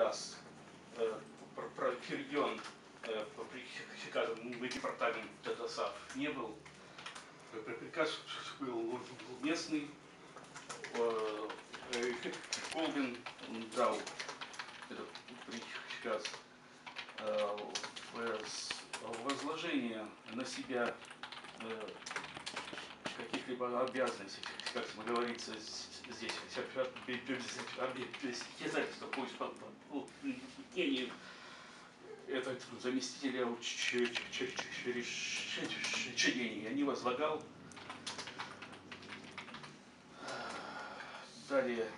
приказ проведен по приказу департамент ДОСААФ не был. Приказ был местный. Колбин дал этот приказ возложение на себя каких-либо обязанностей, как говорится здесь, обязательства по исполнению этого заместителя учреждений я не возлагал. Далее.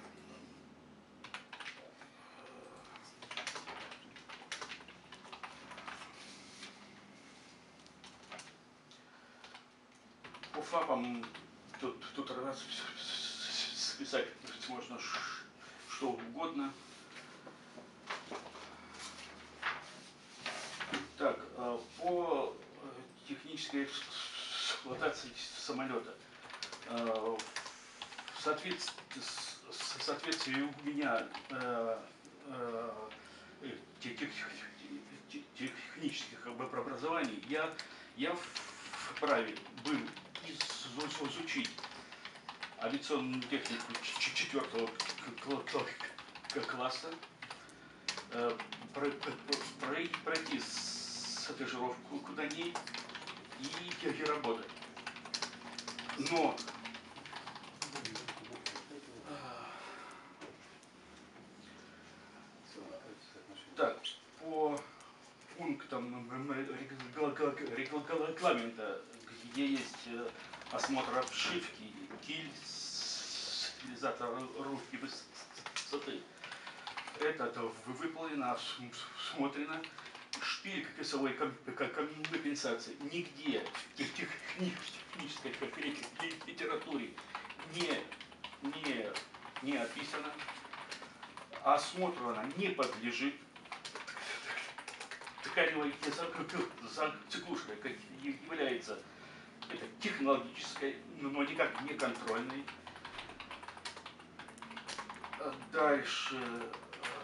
По ФАПам тут раз списать можно что угодно. Так, по технической эксплуатации самолета. В соответствии у меня технических образований я вправе был изучить авиационную технику 4-го класса, пройти стажировку на ней и работать. Но так, по пунктам регламента, где есть осмотр обшивки, киль, стабилизатор русской высоты, это выполнено, осмотрено. Шпиль косовой компенсации нигде в технической литературе не описано. Осмотру она не подлежит. Тканевая заглушка является технологической, но никак не контрольной. Дальше